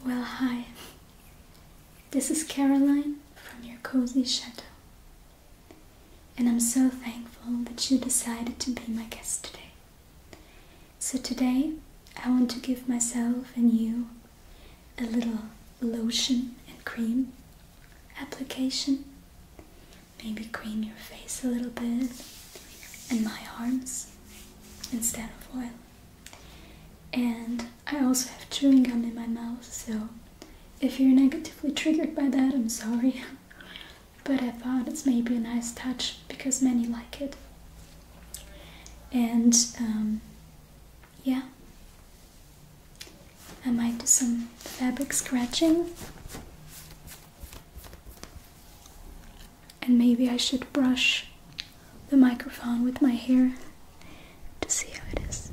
Well, hi. This is Caroline from your cozy chateau. And I'm so thankful that you decided to be my guest today. So today, I want to give myself and you a little lotion and cream application. Maybe cream your face a little bit and my arms instead of oil. And I also have chewing gum in my mouth, so if you're negatively triggered by that, I'm sorry. But I thought it's maybe a nice touch because many like it. And yeah, I might do some fabric scratching. And maybe I should brush the microphone with my hair to see how it is.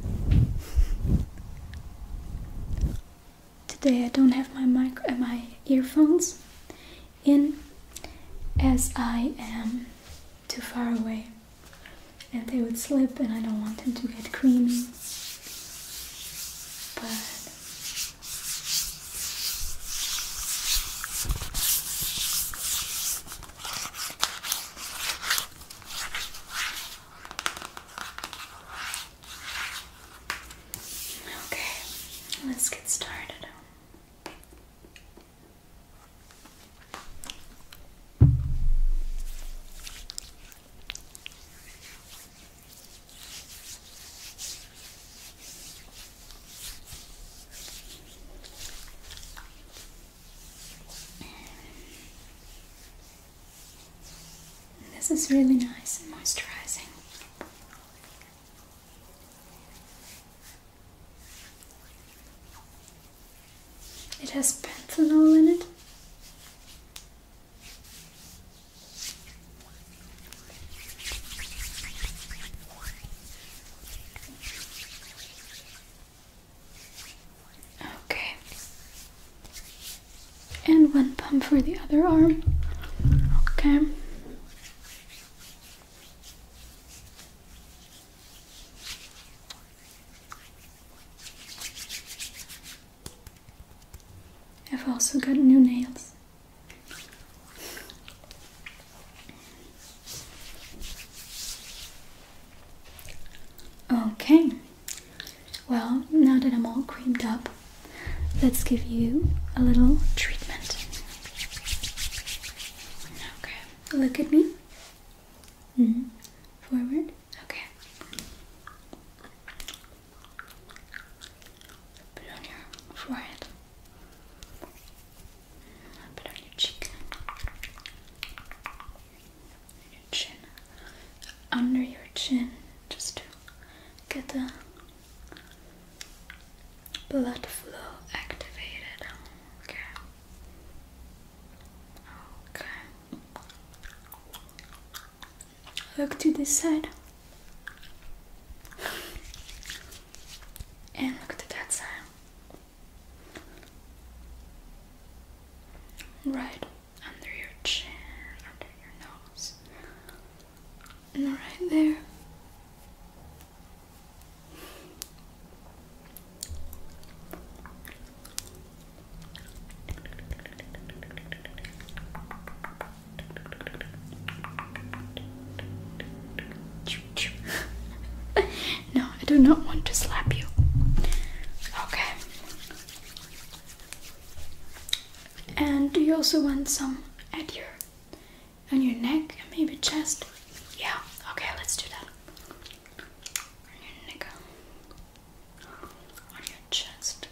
Today I don't have my earphones in as I am too far away and they would slip and I don't want them to get creamy. But okay, let's get started. This is really nice and moisturizing. It has panthenol in it. Okay. And one pump for the other arm. Okay. I've also got new nails. Okay, well, now that I'm all creamed up, let's give you a little treatment. Okay, look at me. Forward. Okay. Put it on your forehead. Put it on your cheek. Your chin. Under your chin, just to get the blood flow activated. Okay. Okay. Look to this side. And look to that side. Right under your chin, under your nose. And right there. No, I do not want to slap you. Okay. And do you also want some on your neck and maybe chest? Yeah, okay, let's do that. On your neck, on your chest.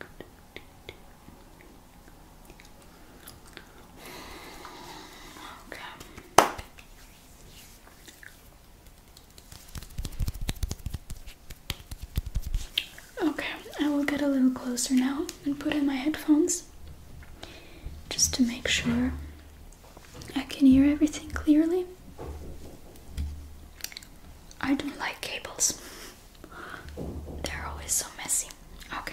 Okay. Okay, I will get a little closer now and put in my headphones just to make sure I can hear everything clearly. I don't like cables. They're always so messy. Okay.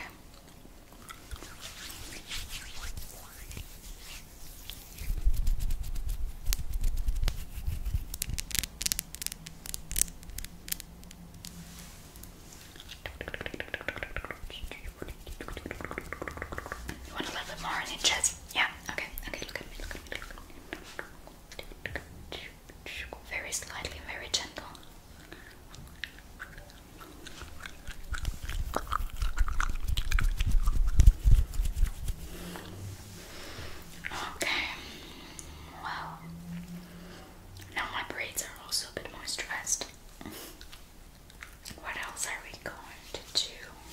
You want a little bit more on your chest. Yeah, okay, okay, look at me, look at me, look at me. Very slightly, very gentle. Okay, wow. Now my braids are also a bit moisturized. What else are we going to do?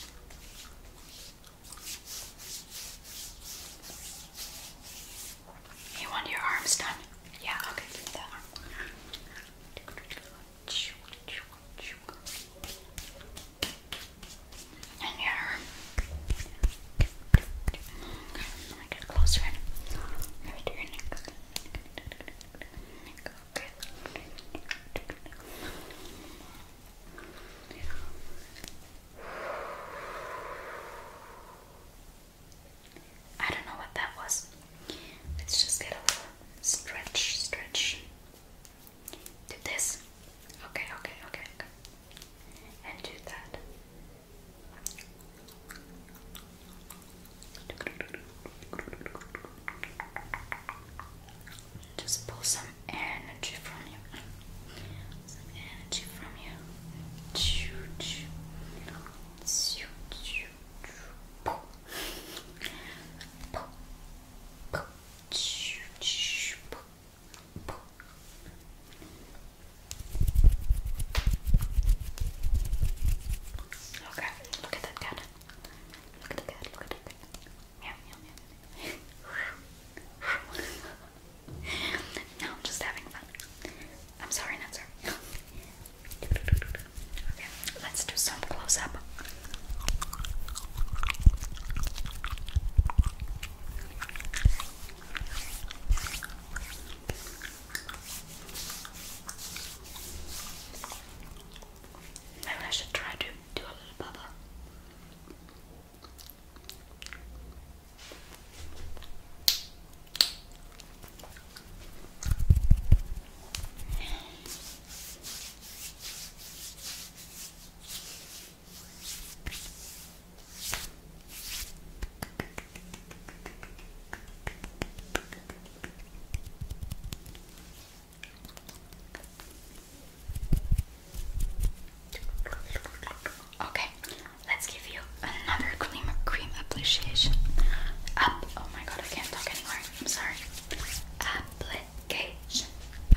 You want your arms done? Yeah, okay, do that. And your arm. Let me get closer in. Maybe do your neck. Okay. I don't know what that was. Let's just get a little stretch. Do this. Okay. And do that. Just pull some energy from you. Okay, look at that cat. Look at the cat, look at the cat. Meow. No, I'm just having fun. I'm sorry, not sorry. Okay, let's do some close up. Maybe I should try to do a little bubble. Okay, let's give you another cream application. Oh my god, I can't talk anymore. I'm sorry. Application.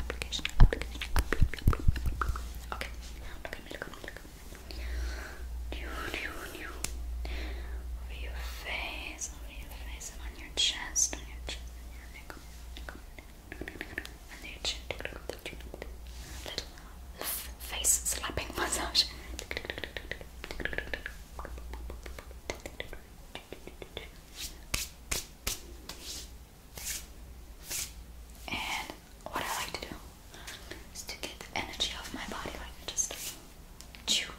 Okay, look at me. Over your face, and on your chest, and your neck, under your chin. Little face slapping massage. And what I like to do is to get the energy off my body, like just chew.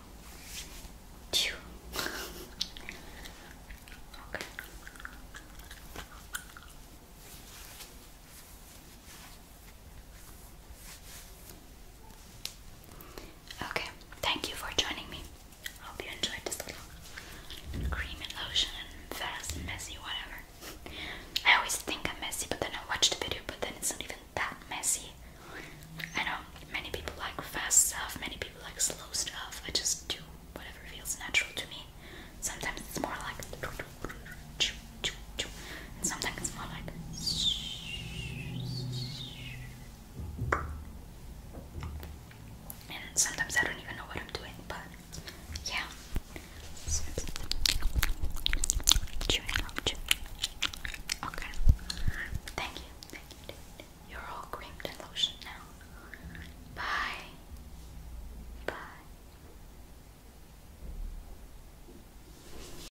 Okay. Okay, thank you for joining me. Hope you enjoyed this little cream and lotion and fast and messy, whatever. I always think I'm messy, but then I watch the video, but then it's not even that messy. I know many people like fast stuff, many people like slow stuff. I just do whatever feels natural to me. Sometimes it's more like and sometimes it's more like and sometimes I don't even